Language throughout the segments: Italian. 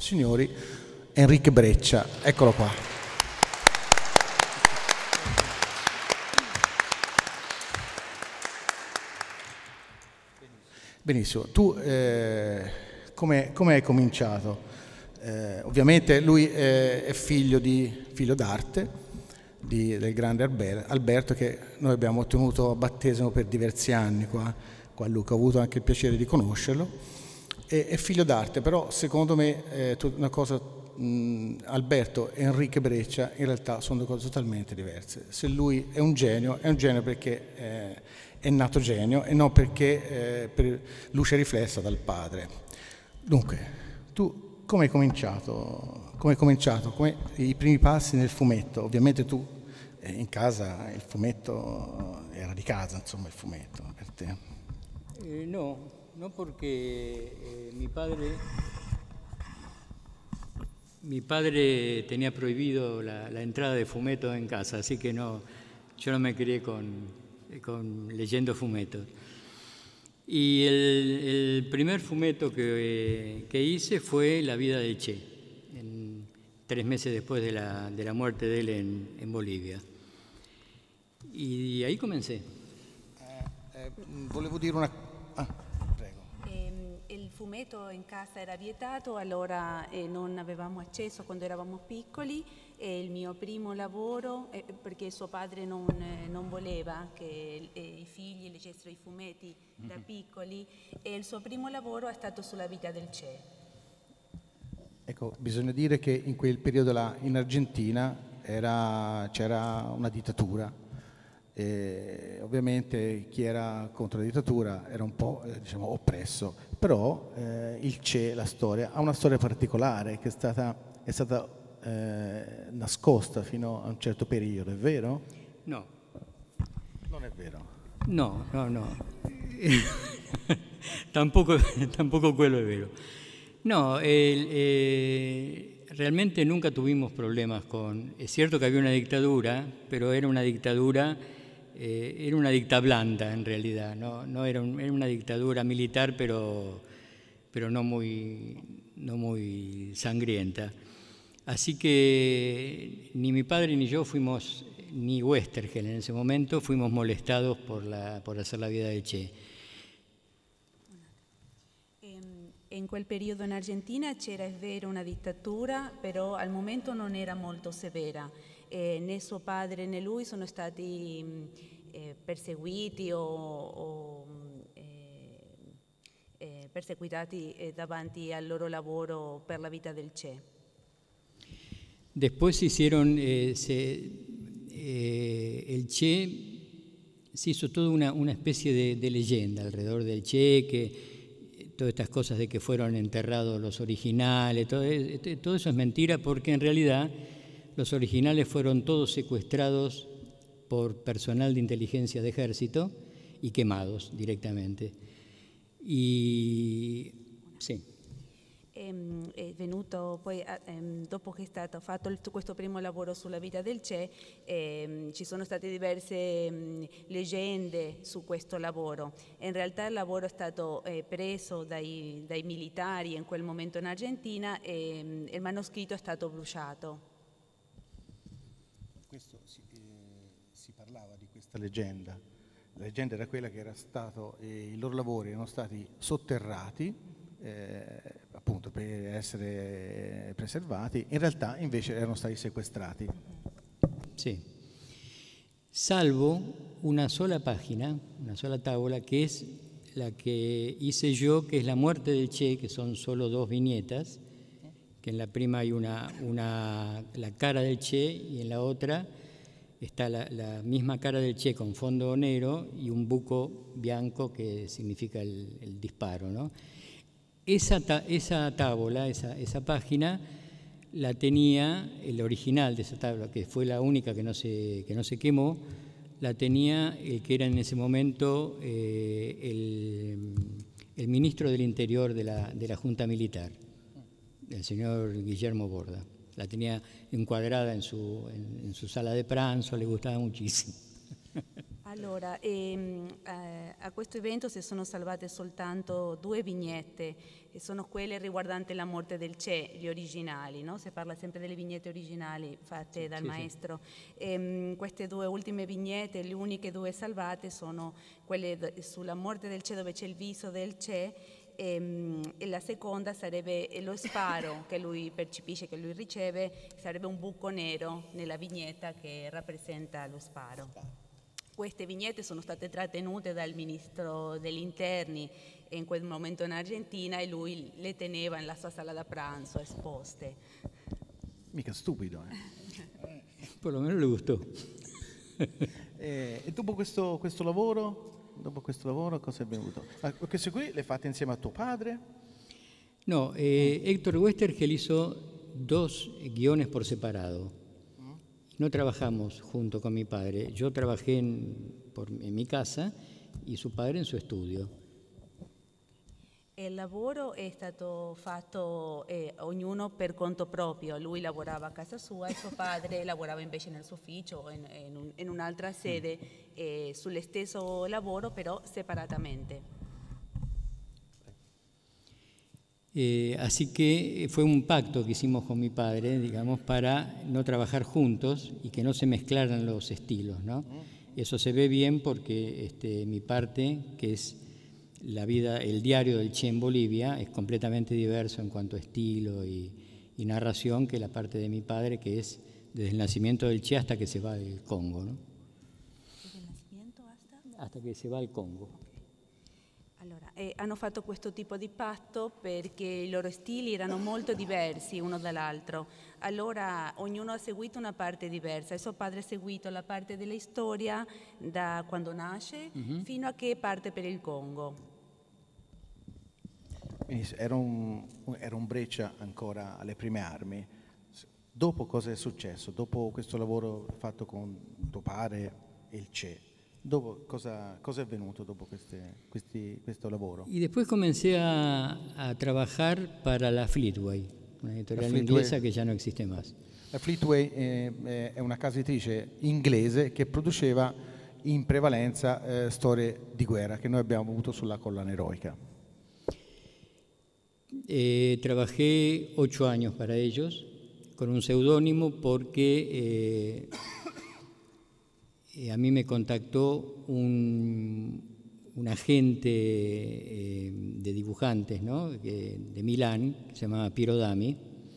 Signori, Enrique Breccia, eccolo qua. Benissimo, tu come hai cominciato? Ovviamente lui è figlio d'arte, del grande Alberto, che noi abbiamo ottenuto a battesimo per diversi anni qua a Lucca. Ho avuto anche il piacere di conoscerlo. È figlio d'arte, però secondo me una cosa, Alberto e Enrique Breccia in realtà sono due cose totalmente diverse. Se lui è un genio perché è nato genio e non perché per luce riflessa dal padre. Dunque, tu come hai cominciato? Come i primi passi nel fumetto? Ovviamente tu in casa il fumetto era di casa, insomma, il fumetto per te. No porque mi padre tenía prohibido la entrada de fumetos en casa, así que no, yo no me crié leyendo fumetos. Y el primer fumeto que hice fue La vida de Che, 3 meses después de la muerte de él en Bolivia. Y ahí comencé. Volevo dire una... prego. Il fumetto in casa era vietato, allora non avevamo accesso quando eravamo piccoli. E il mio primo lavoro, perché suo padre non voleva che i figli leggessero i fumetti da piccoli, e il suo primo lavoro è stato sulla vita del Che. Ecco, bisogna dire che in quel periodo là in Argentina c'era una dittatura. E ovviamente chi era contro la dittatura era un po' diciamo, oppresso, però il Che, la storia, ha una storia particolare che è stata nascosta fino a un certo periodo, è vero? No. Non è vero? No. tampoco quello è vero. No, realmente nunca tuvimos problemas es cierto que había una dictadura, pero era una dictadura, era una dicta blanda en realidad, no era una dictadura militar, pero no muy sangrienta. Así que ni mi padre ni yo fuimos, ni Westergel en ese momento, fuimos molestados por hacer la vida de Che. In quel periodo in Argentina c'era, è vero, una dittatura, però al momento non era molto severa. Né suo padre né lui sono stati perseguiti o perseguitati davanti al loro lavoro per la vita del Che. Después hicieron, el Che se hizo toda una especie de leyenda alrededor del Che, que todas estas cosas de que fueron enterrados los originales, todo eso es mentira, porque en realidad los originales fueron todos secuestrados por personal de inteligencia de ejército y quemados directamente. Y sì. È venuto poi, dopo che è stato fatto questo primo lavoro sulla vita del Che, ci sono state diverse leggende su questo lavoro. In realtà il lavoro è stato preso dai militari in quel momento in Argentina e il manoscritto è stato bruciato. Questo si parlava di questa leggenda. La leggenda era quella che i loro lavori erano stati sotterrati appunto per essere preservati, in realtà invece erano stati sequestrati. Sí. Salvo una sola página, una sola tabla, que es la que hice yo, que es la muerte del Che, que son solo 2 viñetas, que en la prima hay la cara del Che y en la otra está la misma cara del Che con fondo negro y un buco bianco que significa el disparo, ¿no? Esa tabla, esa página, la tenía, el original de esa tabla, que fue la única que no se quemó, la tenía el que era en ese momento el ministro del Interior de la Junta Militar, el señor Guillermo Borda. La tenía encuadrada en su sala de pranzo, le gustaba muchísimo. Allora, a questo evento si sono salvate soltanto 2 vignette, e sono quelle riguardanti la morte del Che, gli originali, no? Si parla sempre delle vignette originali fatte dal maestro. Queste 2 ultime vignette, le uniche 2 salvate, sono quelle sulla morte del Che, dove c'è il viso del Che, e la seconda sarebbe lo sparo che lui percepisce, che lui riceve, sarebbe un buco nero nella vignetta che rappresenta lo sparo. Queste vignette sono state trattenute dal ministro degli interni in quel momento in Argentina, e lui le teneva nella sua sala da pranzo esposte. Mica stupido, Por lo menos le gustó. E dopo questo lavoro, cosa è venuto? Queste qui le fate insieme a tuo padre? No, Héctor Westergel hizo 2 guiones por separado. No trabajamos junto con mi padre. Yo trabajé en mi casa y su padre en su estudio. Il lavoro è stato fatto ognuno per conto proprio. Lui lavorava a casa sua e suo padre lavorava invece nel suo ufficio in un'altra sede, sullo stesso lavoro però separatamente. Así que fue un pacto que hicimos con mi padre, digamos, para no trabajar juntos y que no se mezclaran los estilos, ¿no? Eso se ve bien porque mi parte, que es la vida, el diario del Che en Bolivia, es completamente diverso en cuanto a estilo y narración que la parte de mi padre, que es desde el nacimiento del Che hasta que se va al Congo, ¿no? ¿Desde il nacimiento Hasta que se va al Congo. Allora, hanno fatto questo tipo di patto perché i loro stili erano molto diversi uno dall'altro. Allora ognuno ha seguito una parte diversa, e suo padre ha seguito la parte della storia da quando nasce fino a che parte per il Congo. Era un Breccia ancora alle prime armi. Dopo cosa è successo? Dopo questo lavoro fatto con tuo padre e il Che, dopo cosa è avvenuto dopo questo lavoro? Y después comencé a trabajar para la Fleetway, una editorial inglesa que ya no existe más. La Fleetway è una casa editrice inglese che produceva in prevalenza storie di guerra che noi abbiamo avuto sulla collana eroica. Trabajé 8 años para ellos con un seudónimo porque a mí me contactó un agente de dibujantes, ¿no? De Milán, que se llamaba Piero Dami,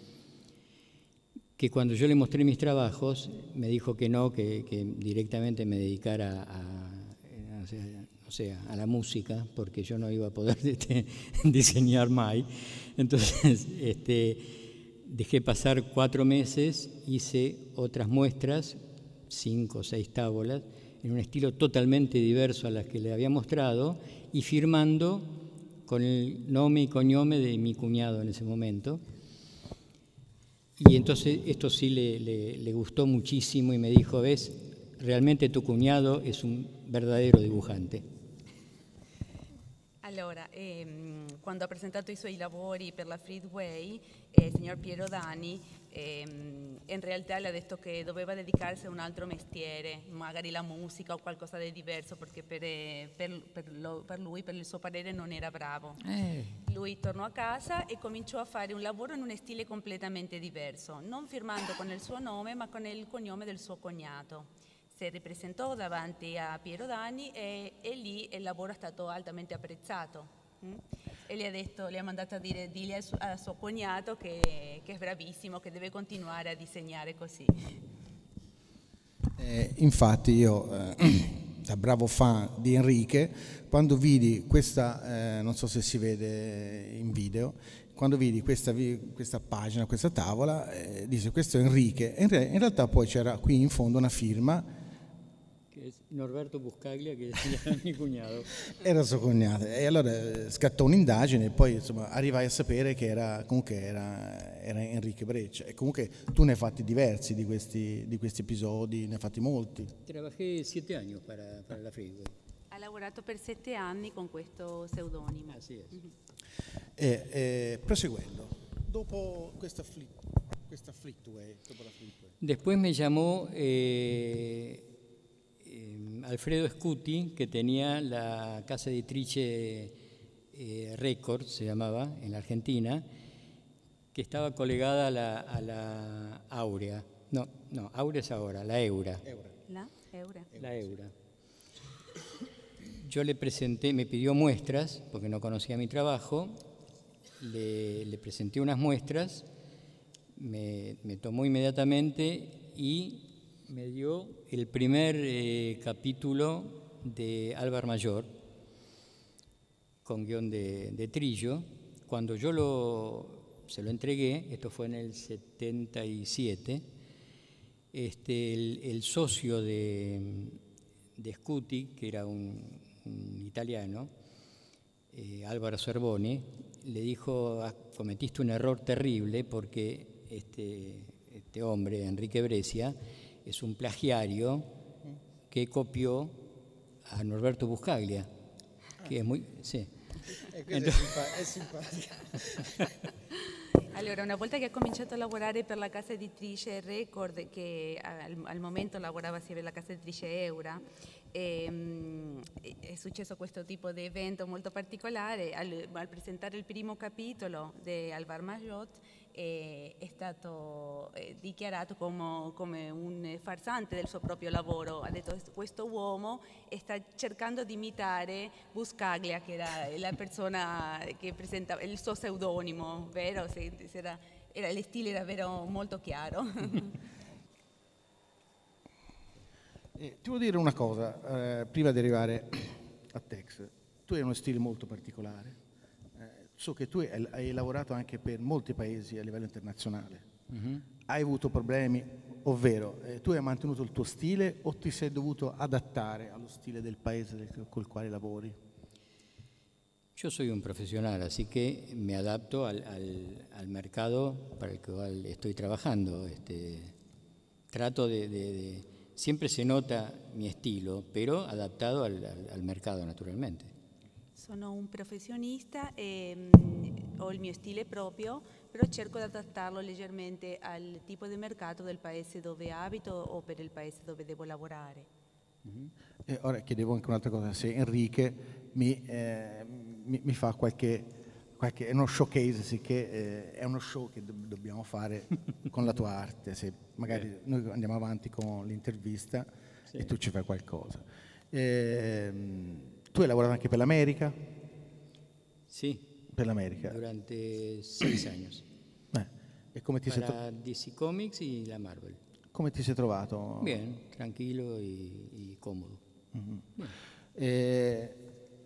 que cuando yo le mostré mis trabajos me dijo que no, que directamente me dedicara a la música, porque yo no iba a poder diseñar más. Entonces dejé pasar 4 meses, hice otras muestras, 5 o 6 tábolas, en un estilo totalmente diverso a las que le había mostrado, y firmando con el nome y cognome de mi cuñado en ese momento. Y entonces esto sí le gustó muchísimo y me dijo: ves, realmente tu cuñado es un verdadero dibujante. Allora, quando ha presentato i suoi lavori per la Fleetway, il signor Piero Dani in realtà le ha detto che doveva dedicarsi a un altro mestiere, magari la musica o qualcosa di diverso, perché per lui, per il suo parere, non era bravo. Lui tornò a casa e cominciò a fare un lavoro in un stile completamente diverso, non firmando con il suo nome ma con il cognome del suo cognato. Si ripresentò davanti a Piero Dani e lì il lavoro è stato altamente apprezzato. E le ha mandato a dire: digli al suo cognato che è bravissimo, che deve continuare a disegnare così. Infatti io, da bravo fan di Enrique, quando vidi questa, non so se si vede in video, quando vidi questa pagina, questa tavola, dice: questo è Enrique. In realtà poi c'era qui in fondo una firma. Norberto Buscaglia, che era mio cognato. Era suo cognato, e allora scattò un'indagine e poi insomma arrivai a sapere che era Enrique Breccia. E comunque tu ne hai fatti diversi di questi episodi, ne hai fatti molti. Trabajé 7 anni para la Fleetway. Ha lavorato per 7 anni con questo pseudonimo. Así es. Proseguendo, dopo questa Fleetway, dopo la Fleetway. Después me llamó Alfredo Scuti, que tenía la casa editrice Record, se llamaba, en la Argentina, que estaba colegada a la Áurea. No, Áurea es ahora, la Eura. La Eura. La Eura. Yo le presenté, me pidió muestras, porque no conocía mi trabajo, le presenté unas muestras, me tomó inmediatamente y me dio el primer capítulo de Álvar Mayor, con guión de Trillo. Cuando yo se lo entregué, esto fue en el 77, el socio de Scuti, que era un italiano, Álvaro Zerboni, le dijo: cometiste un error terrible porque este hombre, Enrique Brescia, es un plagiario que copió a Norberto Buscaglia, che è muy... Sì. È simpatica. Allora, una volta che ha cominciato a lavorare per la casa editrice Record, che al momento lavorava assieme alla casa editrice Eura, è successo questo tipo di evento molto particolare. Al presentare il primo capitolo di Álvar Mayor è stato dichiarato come un farsante del suo proprio lavoro. Ha detto: questo uomo sta cercando di imitare Buscaglia, che era la persona che presentava il suo pseudonimo, vero? Il stile era vero, molto chiaro. Ti devo dire una cosa, prima di arrivare a Tex. Tu hai uno stile molto particolare. So che tu hai lavorato anche per molti paesi a livello internazionale. Mm-hmm. Hai avuto problemi, ovvero tu hai mantenuto il tuo stile o ti sei dovuto adattare allo stile del paese col quale lavori? Yo soy un profesional, así que me adapto al mercado para el cual estoy trabajando. Trato siempre se nota mi estilo, pero adaptado al mercado, naturalmente. Sono un professionista e ho il mio stile proprio, però cerco di adattarlo leggermente al tipo di mercato del paese dove abito o per il paese dove devo lavorare. Mm-hmm. Ora chiedevo anche un'altra cosa, se Enrique mi fa qualche è uno showcase, sì, che è uno show che dobbiamo fare con la tua arte, se magari noi andiamo avanti con l'intervista, sì, e tu ci fai qualcosa. Tu hai lavorato anche per l'America? Sì. Per l'America? Durante 6 años. E come ti Para DC Comics y la Marvel. Come ti sei trovato? Bien, tranquilo y cómodo. Mm-hmm.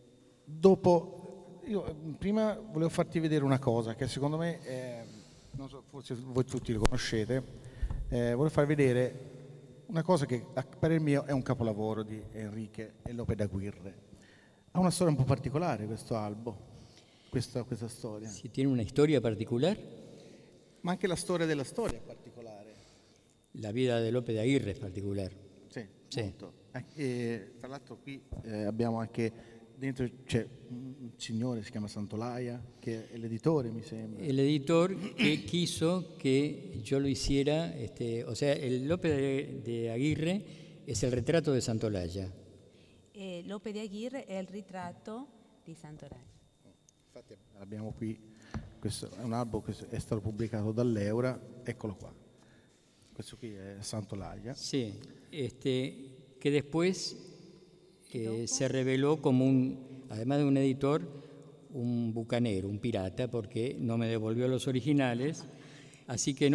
Dopo, io prima volevo farti vedere una cosa che secondo me, non so, forse voi tutti lo conoscete, volevo far vedere una cosa che a parer mio è un capolavoro di Enrique e Lope de Aguirre. Ha una storia un po' particolare questo albo, questa storia. Si tiene una historia particular. Ma anche la storia della storia è particolare. La vida de Lope de Aguirre es particular. Sì, sì. Molto. E tra l'altro qui abbiamo anche dentro c'è un signore, si chiama Santolaya, che è l'editore, mi sembra. El editor que quiso que yo lo hiciera, o sea, el Lope de Aguirre es el retrato de Santolaya. Lope de Aguirre è il ritratto di Santolaya. Infatti abbiamo qui, questo è un albo che è stato pubblicato dall'Eura, eccolo qua. Questo qui è Santolaya. Sí, que después se reveló como además de un editor, un bucanero, un pirata, porque no me devolvió los originales. Así que en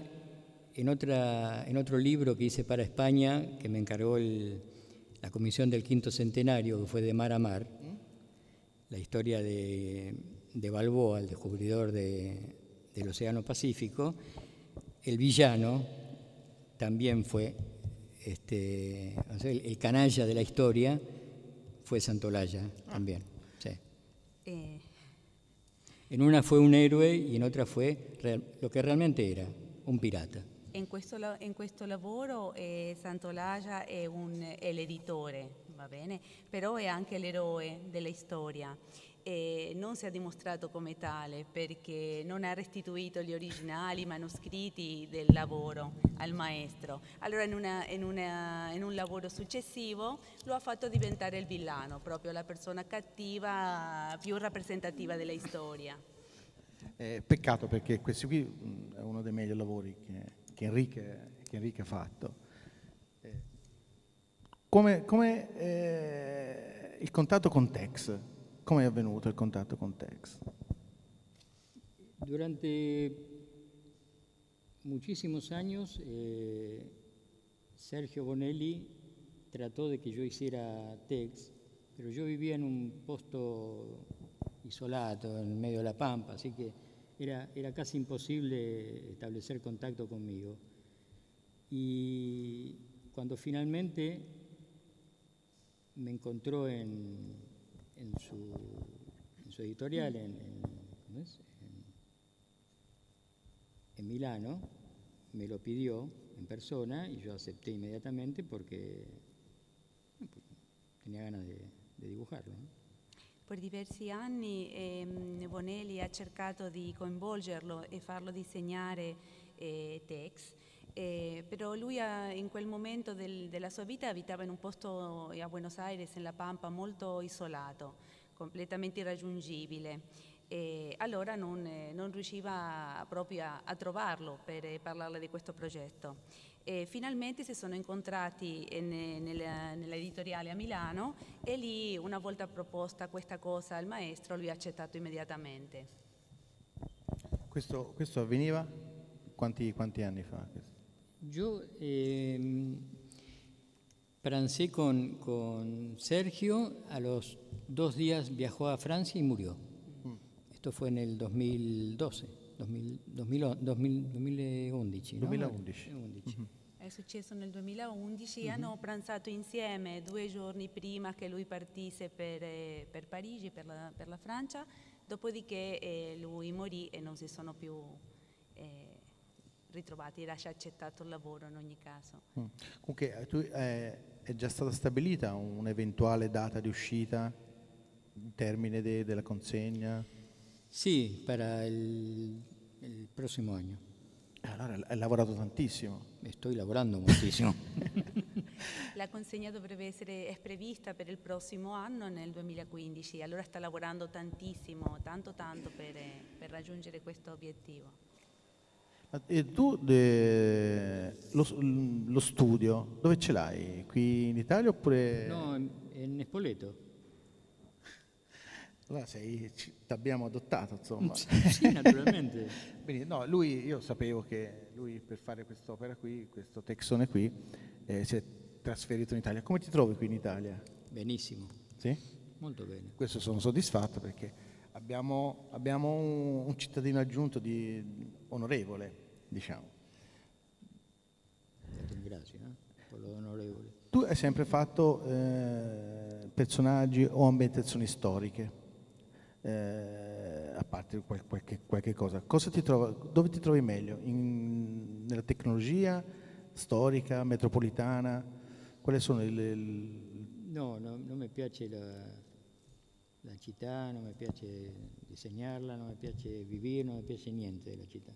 otro libro que hice para España, que me encargó la comisión del quinto centenario, que fue de Mar a Mar, la historia de Balboa, el descubridor del Océano Pacífico, el villano también fue, el canalla de la historia fue Santolaya también. Sí. En una fue un héroe y en otra fue lo que realmente era, un pirata. In questo lavoro Santolaya è l'editore, va bene? Però è anche l'eroe della storia. E non si è dimostrato come tale perché non ha restituito gli originali manoscritti del lavoro al maestro. Allora in un lavoro successivo lo ha fatto diventare il villano, proprio la persona cattiva più rappresentativa della storia. Peccato perché questo qui è uno dei meglio lavori che Enrique ha fatto. Come il contatto con Tex? Come è avvenuto il contatto con Tex? Durante muchísimos años, Sergio Bonelli trató de que yo hiciera Tex, pero yo vivía en un posto isolado, en medio de la pampa, así que era casi imposible establecer contacto conmigo. Y cuando finalmente me encontró en su editorial ¿cómo es? En Milano, me lo pidió en persona y yo acepté inmediatamente porque tenía ganas de dibujarlo, ¿no? Per diversi anni Bonelli ha cercato di coinvolgerlo e farlo disegnare Tex, però lui in quel momento della sua vita abitava in un posto a Buenos Aires, nella Pampa, molto isolato, completamente irraggiungibile. E allora non riusciva proprio a trovarlo per parlarle di questo progetto. E finalmente si sono incontrati nell'editoriale a Milano e lì, una volta proposta questa cosa al maestro, lui ha accettato immediatamente. Questo avveniva quanti anni fa? Yo prancé con Sergio, a los 2 días viajó a Francia y murió. Esto fue en el 2012, 2011. No? 2011. È successo nel 2011, hanno pranzato insieme 2 giorni prima che lui partisse per Parigi, per la Francia, dopodiché lui morì e non si sono più ritrovati, era già accettato il lavoro in ogni caso. Comunque è già stata stabilita un'eventuale data di uscita, termine della consegna? Sí, para el próximo año. Allora hai lavorato tantissimo. Estoy lavorando muchísimo. La consegna è prevista per il prossimo anno, nel 2015, allora sta lavorando tantissimo, tanto per raggiungere questo obiettivo. E tu lo studio, dove ce l'hai? Qui in Italia oppure? No, en Spoleto. Allora ti abbiamo adottato, insomma. Sì, naturalmente. Quindi, no, io sapevo che lui per fare quest'opera qui, questo texone qui, si è trasferito in Italia. Come ti trovi qui in Italia? Benissimo. Sì? Molto bene. Questo sono soddisfatto perché abbiamo un cittadino aggiunto onorevole, diciamo. Ti ringrazio per lo onorevole. Tu hai sempre fatto personaggi o ambientazioni storiche, a parte qualche cosa. Dove ti trovi meglio? Nella tecnologia storica, metropolitana? Quali sono No, non mi piace la città, non mi piace disegnarla, non mi piace vivere, non mi piace niente della città.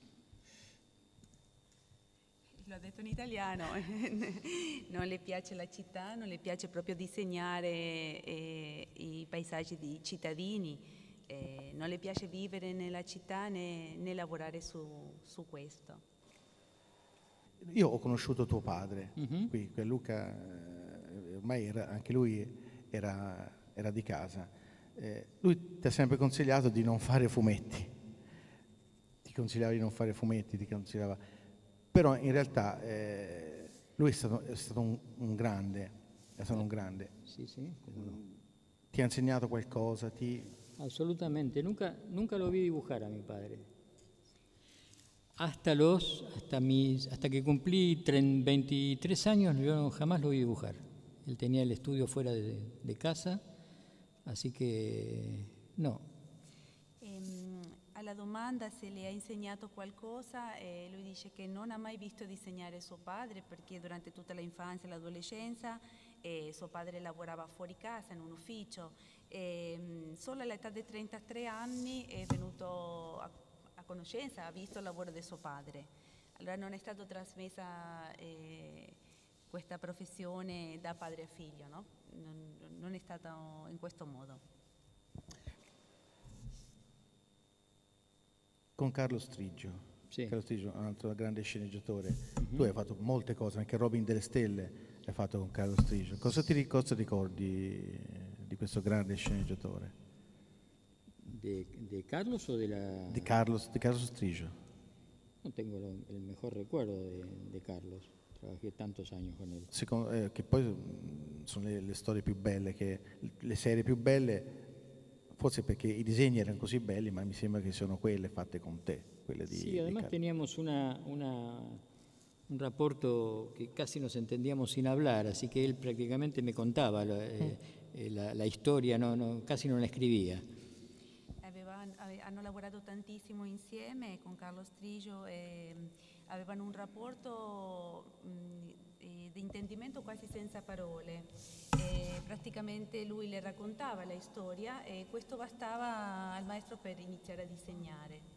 L'ho detto in italiano, non le piace la città, non le piace proprio disegnare i paesaggi di cittadini, non le piace vivere nella città né lavorare su questo. Io ho conosciuto tuo padre, qui, Luca, ormai anche lui era di casa. Lui ti ha sempre consigliato di non fare fumetti, ti consigliava di non fare fumetti, però in realtà lui è stato un grande, Sì, come no. Ti ha insegnato qualcosa? Assolutamente, nunca lo vi dibujar a mi padre. Hasta que cumplí 23 años yo jamás lo vi dibujar. Él tenía el estudio fuera de casa, así que no. Alla domanda se le ha insegnato qualcosa, lui dice che non ha mai visto disegnare suo padre perché durante tutta l'infanzia e l'adolescenza suo padre lavorava fuori casa in un ufficio e solo all'età di 33 anni è venuto a conoscenza, ha visto il lavoro di suo padre. Allora non è stata trasmessa questa professione da padre a figlio, no? Non è stato in questo modo. Con Carlo Strigio. Sì. Carlo Strigio è un altro grande sceneggiatore. Tu hai fatto molte cose, anche Robin delle Stelle hai fatto con Carlo Strigio. Cosa ricordi di questo grande sceneggiatore? ¿De Carlos o de la...? Di Carlo Strigio. No tengo el mejor recuerdo de Carlos. Trabajé tantos años con él. Che poi sono le storie più belle, le serie più belle, forse perché i disegni erano così belli, ma mi sembra che siano quelle fatte con te. Sí, además teníamos un rapporto que casi nos entendíamos sin hablar, así que él prácticamente me contaba la historia, casi non la scrivia. Hanno lavorato tantissimo insieme con Carlo Strigio e avevano un rapporto di intendimento quasi senza parole. Praticamente lui le raccontava la storia e questo bastava al maestro per iniziare a disegnare.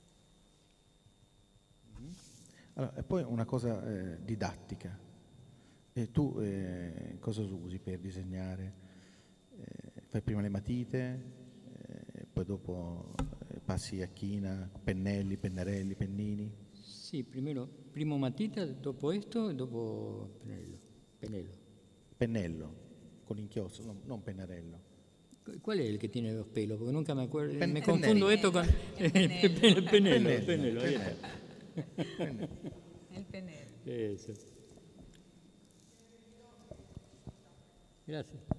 Allora, e poi una cosa didattica. E tu cosa usi per disegnare? Fai prima le matite, poi dopo passi a china, pennelli, pennarelli, pennini? Sì, primo matita, dopo questo e dopo pennello. Pennello, con inchiostro, no, non pennarello. ¿Cuál es el que tiene dos pelos? Porque nunca me acuerdo. Me Pennello. confundo esto con el pennello. Ahí está. El pennello. Eso. Gracias.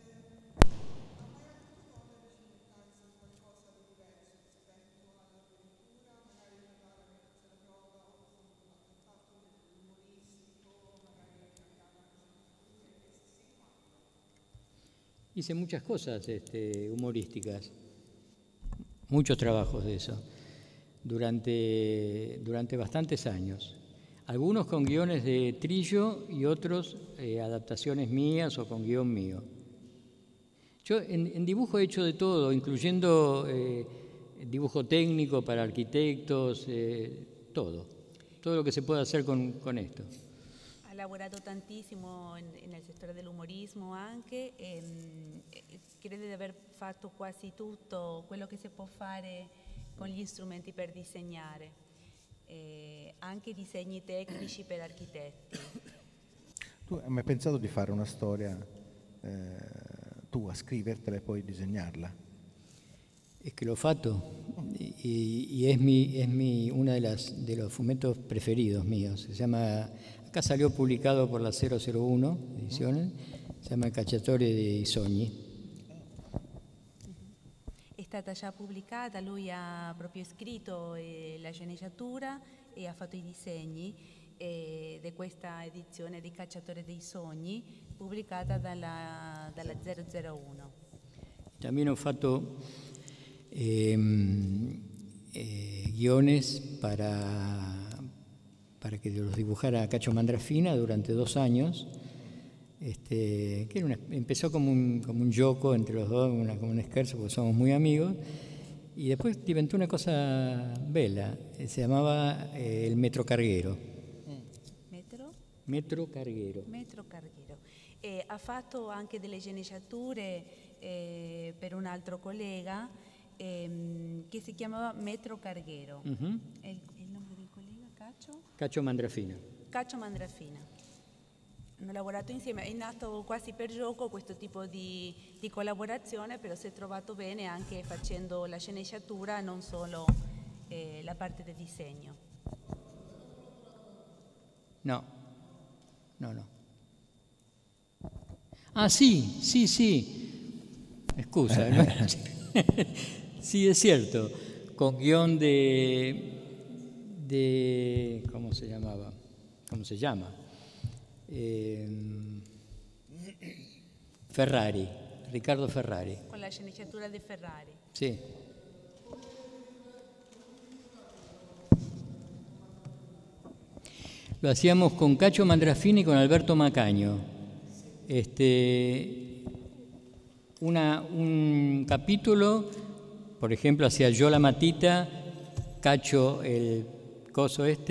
Hice muchas cosas humorísticas, muchos trabajos de eso, durante bastantes años. Algunos con guiones de Trillo y otros adaptaciones mías o con guión mío. Yo en dibujo he hecho de todo, incluyendo dibujo técnico para arquitectos, todo lo que se puede hacer con esto. Ha lavorato tantissimo nel settore dell'umorismo anche, crede di aver fatto quasi tutto quello che si può fare con gli strumenti per disegnare, anche disegni tecnici per architetti. Tu hai mai pensato di fare una storia tua, scrivertela e poi disegnarla? Es que lo fatto y es una de los fumetos preferidos míos. Se llama, acá salió publicado por la 001 ediciones, se llama Il cacciatore dei sogni. È stata già pubblicata, lui ha proprio scritto la sceneggiatura e ha fatto i disegni di questa edizione di Cacciatore dei Sogni, pubblicata dalla 001. También ho fatto guiones para que los dibujara Cacho Mandrafina durante 2 años, que empezó como un gioco entre los dos, como un scherzo, porque somos muy amigos, y después diventó una cosa bella, se llamaba El Metro Carguero. Metro Carguero. Ha fatto anche delle sceneggiature per un altro collega che si chiamava Metro Carguero. Il nome del collega? Cacho Mandrafina. Cacho Mandrafina. Hanno lavorato insieme, è nato quasi per gioco questo tipo di collaborazione, però si è trovato bene anche facendo la sceneggiatura, non solo la parte del disegno. No. Ah, sí. Excusa. ¿No? Sí, es cierto. Con guión de ¿cómo se llamaba? ¿Cómo se llama? Ferrari, Riccardo Ferrari. Con la sceneggiatura di Ferrari. Sí. Lo hacíamos con Cacho Mandrafini y con Alberto Macaño. Un capítulo, por ejemplo, hacía yo la matita, Cacho el coso el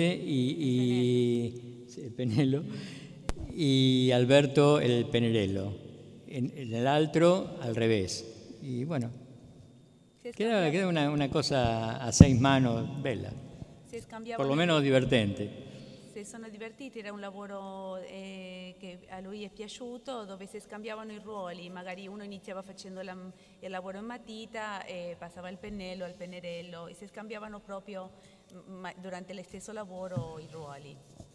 penelo, y Alberto el penerello. En el altro al revés. Y bueno, queda una cosa a 6 manos bella, por lo menos divertente. Se sono divertiti, era un lavoro che a lui è piaciuto, dove si scambiavano i ruoli, magari uno iniziava facendo il lavoro in matita e passava il pennello al pennerello e si scambiavano proprio durante lo stesso lavoro i ruoli.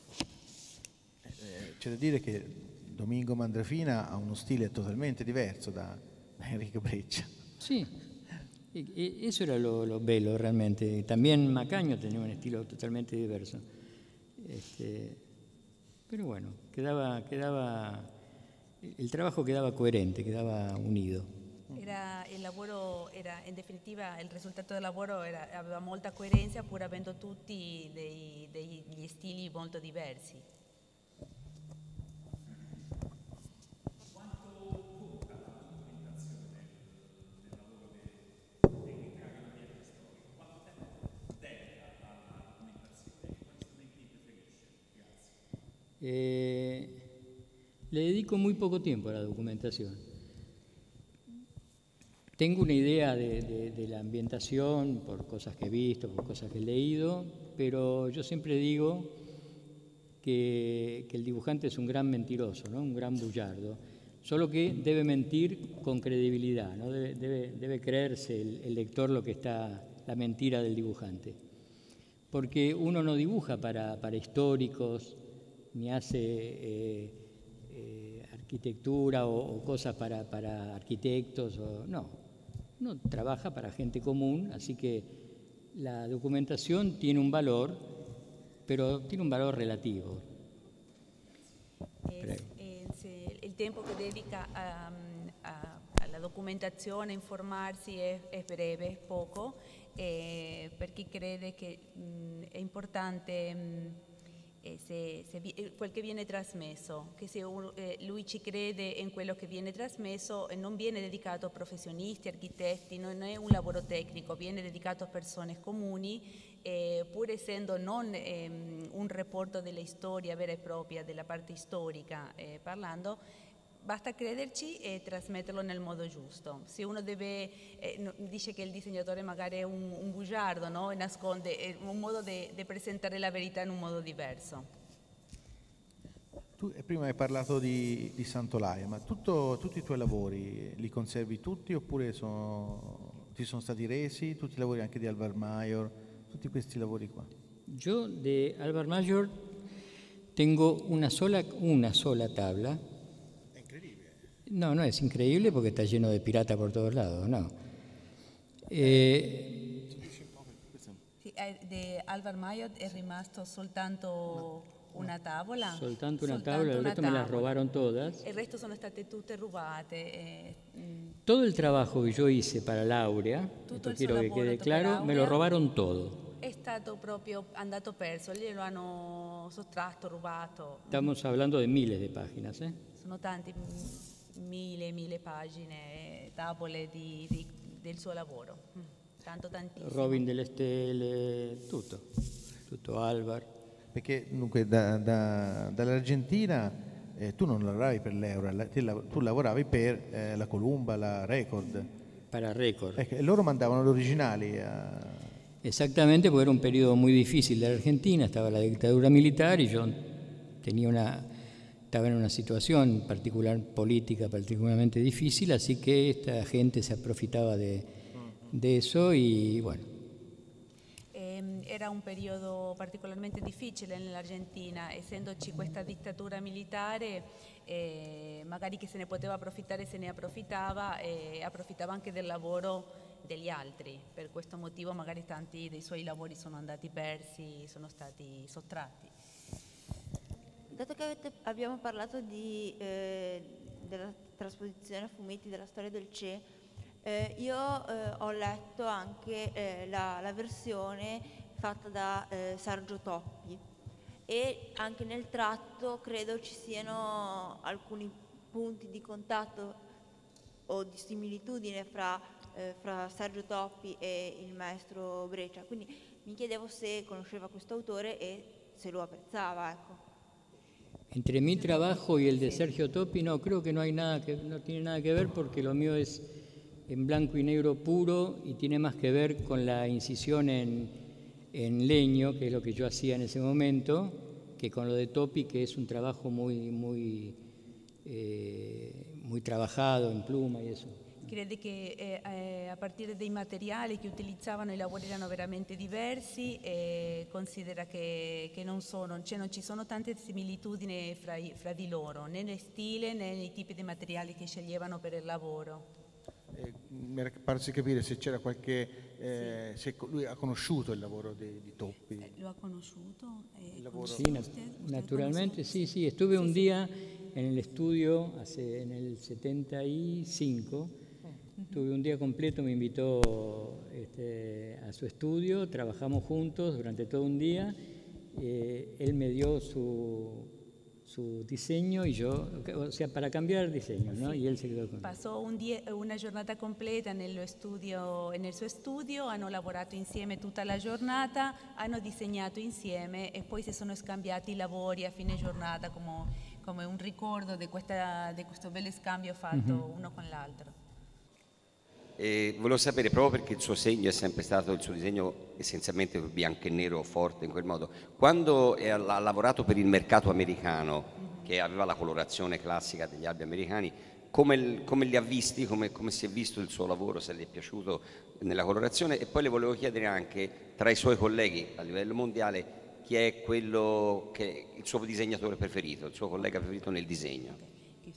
C'è da dire che Domingo Mandrafina ha uno stile totalmente diverso da Enrico Breccia. Sí, y eso era lo bello realmente. También Macaño tenía un estilo totalmente diverso. Pero bueno, el trabajo quedaba coherente, quedaba unido. Il lavoro era, in definitiva, il risultato del lavoro aveva molta coerenza, pur avendo tutti degli stili molto diversi. Le dedico muy poco tiempo a la documentación. Tengo una idea de la ambientación por cosas que he visto, por cosas que he leído, pero yo siempre digo que el dibujante es un gran mentiroso, ¿no? Un gran bullardo, solo que debe mentir con credibilidad, ¿no? Debe creerse el lector lo que está, la mentira del dibujante, porque uno no dibuja para históricos, ni hace arquitectura o cosas para arquitectos, no. Uno trabaja para gente común, así que la documentación tiene un valor, pero tiene un valor relativo. Il tempo che dedica alla documentazione, a informarsi è breve, è poco, per chi crede che è importante quel che viene trasmesso, che se lui ci crede in quello che viene trasmesso non viene dedicato a professionisti, architetti, non è un lavoro tecnico, viene dedicato a persone comuni, pur essendo non un rapporto della storia vera e propria, della parte storica parlando, basta crederci e trasmetterlo nel modo giusto. Se uno dice che il disegnatore magari è un bugiardo, no? E nasconde, è un modo di presentare la verità in un modo diverso. Tu prima hai parlato di Sant'Olaia, ma tutti i tuoi lavori li conservi tutti oppure ti sono stati resi? Tutti i lavori anche di Alvar Mayor, tutti questi lavori qua? Yo de Alvar Mayor tengo una sola tabla. No, no es increíble porque está lleno de pirata por todos lados, no. Di Alvar Mayor è rimasto soltanto una tavola. Soltanto una tavola, el resto me las robaron todas. Il resto sono state tutte rubate. Todo el trabajo que yo hice para Laurea, esto quiero que quede claro, me lo robaron todo. È stato proprio andato perso, glielo hanno sottratto, rubato. Estamos hablando de miles de páginas, ¿eh? Sono tanti, mille pagine, tavole del suo lavoro, tantissimo. Robin delle Stelle, tutto Alvar. Perché dunque dall'Argentina tu non lavoravi per l'Eura, tu lavoravi per la Columba, la Record. Para Record. E loro mandavano gli originali Exactamente, porque era un periodo muy difícil de la Argentina, estaba la dictadura militar y yo estaba en una situación particular política particularmente difícil, así que esta gente se aprofitaba de eso y bueno. Era un periodo particolarmente difficile nell'Argentina, essendoci questa dittatura militare, magari chi se ne poteva approfittare se ne approfittava e approfittava anche del lavoro degli altri. Per questo motivo magari tanti dei suoi lavori sono andati persi, sono stati sottratti. Dato che abbiamo parlato della trasposizione a fumetti della storia del Che, io ho letto anche la versione fatta da Sergio Toppi e anche nel tratto credo ci siano alcuni punti di contatto o di similitudine fra Sergio Toppi e il maestro Breccia, quindi mi chiedevo se conosceva questo autore e se lo apprezzava, ecco. Entre mi trabajo y el de Sergio Toppi, no, creo que no tiene nada que ver, porque lo mío es en blanco y negro puro y tiene más que ver con la incisión en leño, que es lo que yo hacía en ese momento, que con lo de Toppi, que es un trabajo muy trabajado en pluma y eso. Crede che a partire dai materiali che utilizzavano i lavori erano veramente diversi e considera che non ci sono tante similitudini fra di loro, né nel stile né nei tipi di materiali che sceglievano per il lavoro. Mi era parso di capire se c'era qualche... se lui ha conosciuto il lavoro di Toppi. ¿Lo ha conocido? Sí, naturalmente, sí. Estuve un día en el estudio, en el 75, estuve un día completo, me invitó a su estudio, trabajamos juntos durante todo un día, él me dio su diseño y yo, o sea, para cambiare il disegno, no? Sì. Y él se quedó con... Passò una giornata completa nel suo studio, hanno lavorato insieme tutta la giornata, hanno disegnato insieme e poi si sono scambiati i lavori a fine giornata come un ricordo di questo bello scambio fatto uno con l'altro. E volevo sapere, proprio perché il suo segno è sempre stato, il suo disegno essenzialmente bianco e nero, forte in quel modo, quando ha lavorato per il mercato americano, che aveva la colorazione classica degli albi americani, come li ha visti, come si è visto il suo lavoro, se gli è piaciuto nella colorazione? E poi le volevo chiedere anche, tra i suoi colleghi a livello mondiale, chi è quello che è il suo disegnatore preferito, il suo collega preferito nel disegno?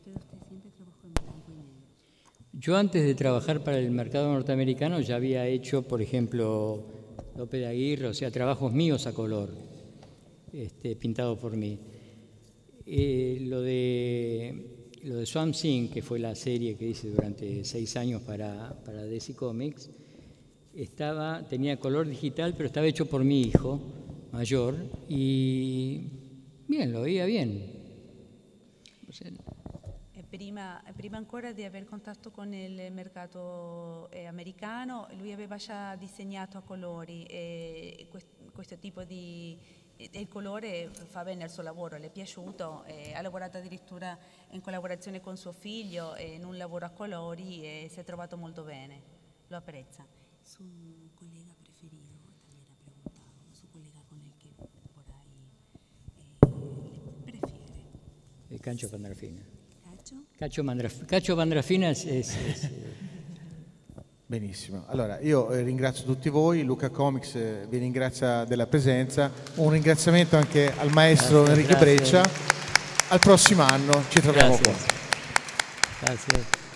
Yo antes de trabajar para el mercado norteamericano ya había hecho, por ejemplo, López de Aguirre, o sea, trabajos míos a color, pintados por mí. Lo de Swamp Thing, que fue la serie que hice durante 6 años para DC Comics, tenía color digital, pero estaba hecho por mi hijo mayor y bien, lo veía bien. O sea, Prima ancora di avere contatto con il mercato americano, lui aveva già disegnato a colori e questo tipo il colore fa bene al suo lavoro, le è piaciuto, ha lavorato addirittura in collaborazione con suo figlio in un lavoro a colori e si è trovato molto bene, lo apprezza. Su collega preferito también ha preguntado, su collega con el que por ahí prefiere. Cancho Pandrafina. Cacho? Cacho Pandrafina Benissimo, allora io ringrazio tutti voi, Luca Comics vi ringrazia della presenza, un ringraziamento anche al maestro Enrique Breccia, al prossimo anno ci troviamo qua. Grazie.